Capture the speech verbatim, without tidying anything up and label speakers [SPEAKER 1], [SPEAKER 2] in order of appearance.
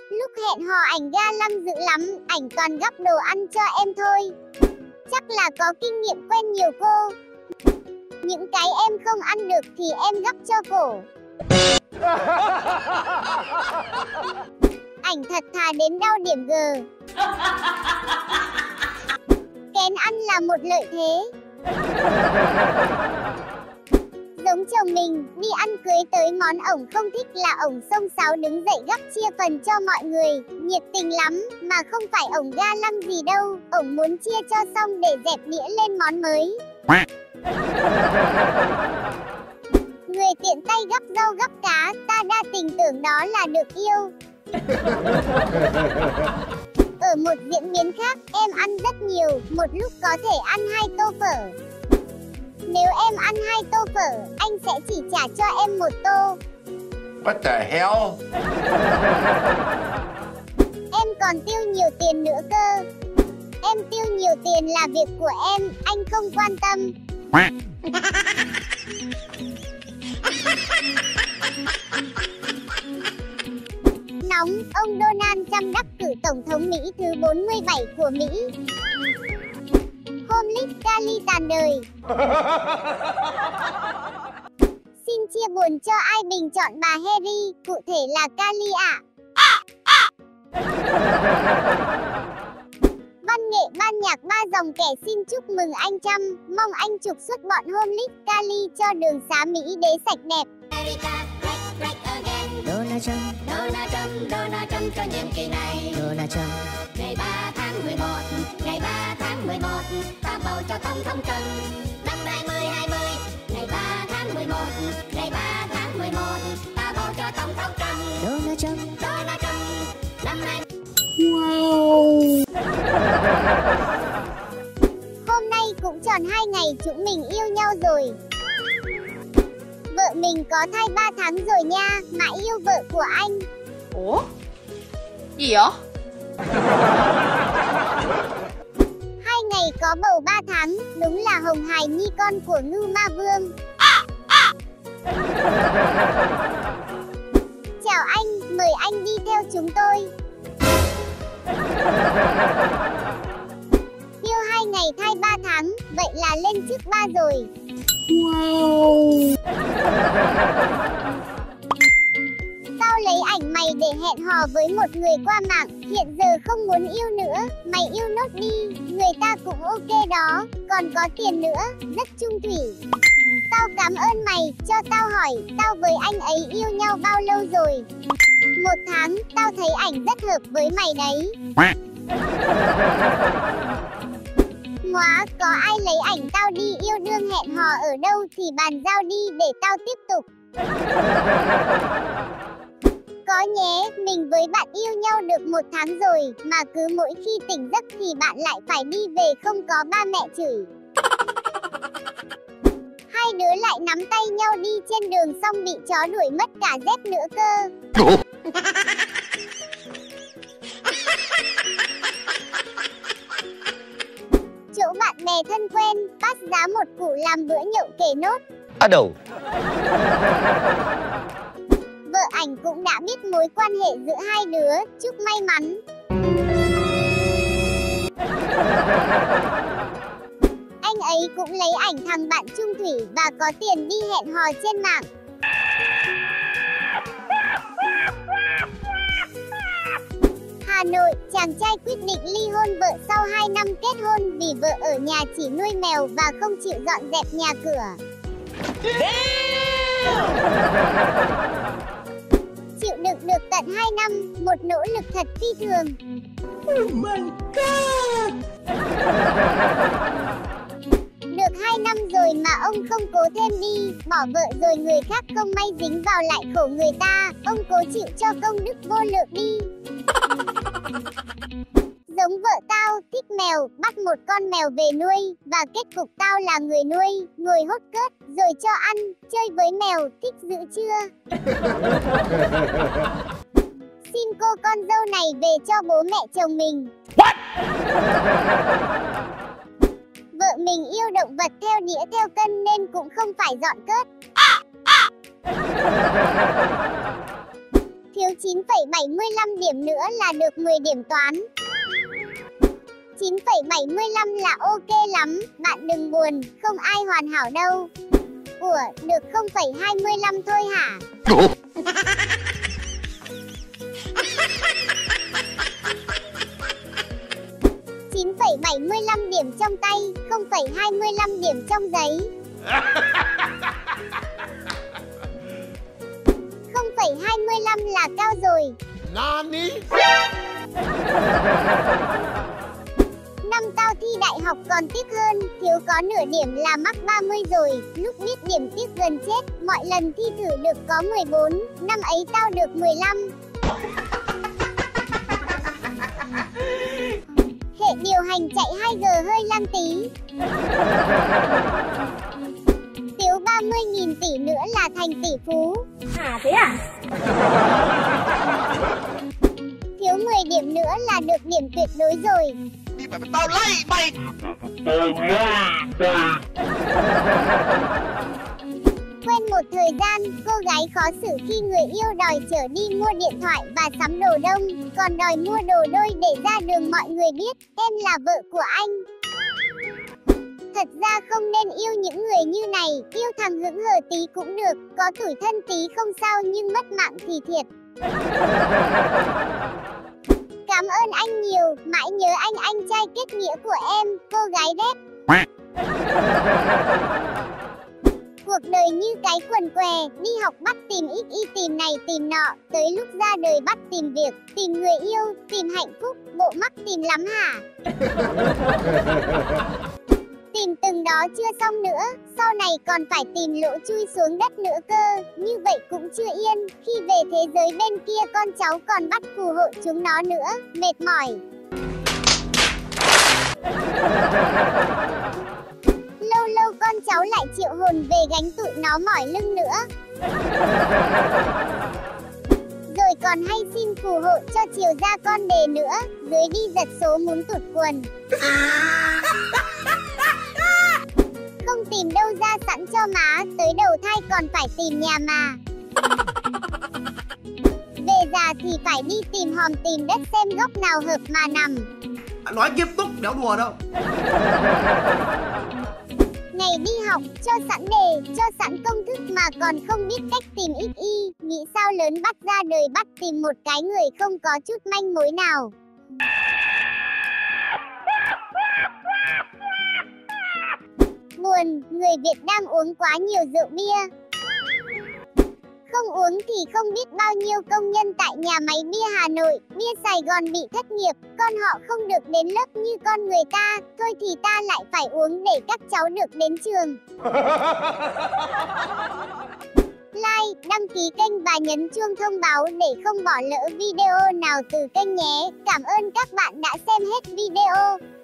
[SPEAKER 1] Lúc hẹn hò ảnh ga lăng dữ lắm, ảnh toàn gắp đồ ăn cho em thôi. Chắc là có kinh nghiệm quen nhiều cô. Những cái em không ăn được thì em gắp cho cổ. Ảnh thật thà đến đau điểm G. Kén ăn là một lợi thế. Giống chồng mình, đi ăn cưới tới món ổng không thích là ổng xông xáo đứng dậy gắp chia phần cho mọi người. Nhiệt tình lắm, mà không phải ổng ga lăng gì đâu. Ổng muốn chia cho xong để dẹp đĩa lên món mới. Người tiện tay gắp rau gắp cá, ta đa tình tưởng đó là được yêu. Ở một diễn biến khác, em ăn rất nhiều, một lúc có thể ăn hai tô phở. Nếu em ăn hai tô phở, anh sẽ chỉ trả cho em một tô.
[SPEAKER 2] What the hell?
[SPEAKER 1] Em còn tiêu nhiều tiền nữa cơ. Em tiêu nhiều tiền là việc của em, anh không quan tâm. Nóng, ông Donald Trump đắc cử Tổng thống Mỹ thứ bốn mươi bảy của Mỹ. Homeless Cali tàn đời. Xin chia buồn cho ai bình chọn bà Harry, cụ thể là Cali ạ. Văn nghệ ban nhạc ba dòng kẻ xin chúc mừng anh Trump, mong anh trục xuất bọn homeless Cali cho đường xá Mỹ đế sạch đẹp.
[SPEAKER 3] Donald Trump, Donald Trump, Donald Trump cho nhiệm kỳ này. Donald Trump. Ngày ba tháng mười một, ngày ba tháng mười một, ta bầu cho tổng thống Trump. Năm hai mươi hai mươi, ngày ba tháng mười một, ngày ba tháng mười một, ta bầu cho tổng thống Trump. Donald Trump, Donald Trump. Năm nay.
[SPEAKER 1] Wow. Hôm nay cũng tròn hai ngày chúng mình yêu nhau rồi. Vợ mình có thai ba tháng rồi nha, mà yêu vợ của anh.
[SPEAKER 4] Ủa? Gì vậy?
[SPEAKER 1] Hai ngày có bầu ba tháng, đúng là Hồng Hải Nhi con của Ngưu Ma Vương. Chào anh, mời anh đi theo chúng tôi. Yêu hai ngày thai ba tháng, vậy là lên trước ba rồi. Wow. Tao lấy ảnh mày để hẹn hò với một người qua mạng, hiện giờ không muốn yêu nữa, mày yêu nốt đi, người ta cũng ok đó, còn có tiền nữa, rất trung thủy. Tao cảm ơn mày, cho tao hỏi, tao với anh ấy yêu nhau bao lâu rồi? Một tháng, tao thấy ảnh rất hợp với mày đấy. Ngoá, có ai lấy ảnh tao đi yêu đương hẹn hò ở đâu thì bàn giao đi để tao tiếp tục. Có nhé, mình với bạn yêu nhau được một tháng rồi, mà cứ mỗi khi tỉnh giấc thì bạn lại phải đi về không có ba mẹ chửi. Hai đứa lại nắm tay nhau đi trên đường xong bị chó đuổi mất cả dép nữa cơ. Chỗ bạn bè thân quen, pass giá một củ làm bữa nhậu kể nốt.
[SPEAKER 2] À đầu.
[SPEAKER 1] Vợ ảnh cũng đã biết mối quan hệ giữa hai đứa, chúc may mắn. Anh ấy cũng lấy ảnh thằng bạn trung thủy và có tiền đi hẹn hò trên mạng. Hà Nội, chàng trai quyết định ly hôn vợ sau hai năm kết hôn vì vợ ở nhà chỉ nuôi mèo và không chịu dọn dẹp nhà cửa. Chịu đựng được tận hai năm, một nỗ lực thật phi thường. Oh my God! Được hai năm rồi mà ông không cố thêm đi, bỏ vợ rồi người khác không may dính vào lại khổ người ta, ông cố chịu cho công đức vô lượng đi. Giống vợ tao, thích mèo, bắt một con mèo về nuôi, và kết cục tao là người nuôi, ngồi hốt cớt, rồi cho ăn, chơi với mèo, thích dữ chưa? Xin cô con dâu này về cho bố mẹ chồng mình. What? Vợ mình yêu động vật theo đĩa theo cân nên cũng không phải dọn cớt. Thiếu chín phẩy bảy mươi lăm điểm nữa là được mười điểm toán. chín phẩy bảy mươi lăm là ok lắm, bạn đừng buồn, không ai hoàn hảo đâu. Ủa, được không phẩy hai mươi lăm thôi hả? chín phẩy bảy mươi lăm điểm trong tay, không phẩy hai mươi lăm điểm trong giấy. không phẩy hai mươi lăm là cao rồi.
[SPEAKER 2] Nani?
[SPEAKER 1] Năm tao thi đại học còn tiếc hơn, thiếu có nửa điểm là mắc ba mươi rồi. Lúc biết điểm tiếc gần chết, mọi lần thi thử được có mười bốn, năm ấy tao được mười lăm. Hệ điều hành chạy hai G hơi lăng tí. Thiếu ba mươi nghìn tỷ nữa là thành tỷ phú.
[SPEAKER 4] À thế à?
[SPEAKER 1] Thiếu mười điểm nữa là được điểm tuyệt đối rồi.
[SPEAKER 2] Đi mày, tao lay mày.
[SPEAKER 1] Quen một thời gian, cô gái khó xử khi người yêu đòi chở đi mua điện thoại và sắm đồ đông, còn đòi mua đồ đôi để ra đường mọi người biết em là vợ của anh. Thật ra không nên yêu những người như này, yêu thằng hững hờ tí cũng được, có tủi thân tí không sao nhưng mất mạng thì thiệt. Cảm ơn anh nhiều, mãi nhớ anh anh trai kết nghĩa của em, cô gái đép. Cuộc đời như cái quần què, đi học bắt tìm x y tìm này tìm nọ, tới lúc ra đời bắt tìm việc, tìm người yêu, tìm hạnh phúc, bộ mắc tìm lắm hả? Tìm từng đó chưa xong nữa, sau này còn phải tìm lỗ chui xuống đất nữa cơ, như vậy cũng chưa yên, khi về thế giới bên kia con cháu còn bắt phù hộ chúng nó nữa, mệt mỏi. Lâu lâu con cháu lại triệu hồn về gánh tụi nó mỏi lưng nữa. Rồi còn hay xin phù hộ cho chiều ra con đề nữa, dưới đi giật số muốn tụt quần. Không tìm đâu ra sẵn cho má, tới đầu thai còn phải tìm nhà mà. Về già thì phải đi tìm hòm tìm đất xem góc nào hợp mà nằm.
[SPEAKER 5] Nói nghiêm túc, đéo đùa đâu.
[SPEAKER 1] Ngày đi học, cho sẵn đề, cho sẵn công thức mà còn không biết cách tìm x y, nghĩ sao lớn bắt ra đời bắt tìm một cái người không có chút manh mối nào. Buồn, người Việt đang uống quá nhiều rượu bia. Không uống thì không biết bao nhiêu công nhân tại nhà máy bia Hà Nội, bia Sài Gòn bị thất nghiệp, con họ không được đến lớp như con người ta, thôi thì ta lại phải uống để các cháu được đến trường. Like, đăng ký kênh và nhấn chuông thông báo để không bỏ lỡ video nào từ kênh nhé. Cảm ơn các bạn đã xem hết video.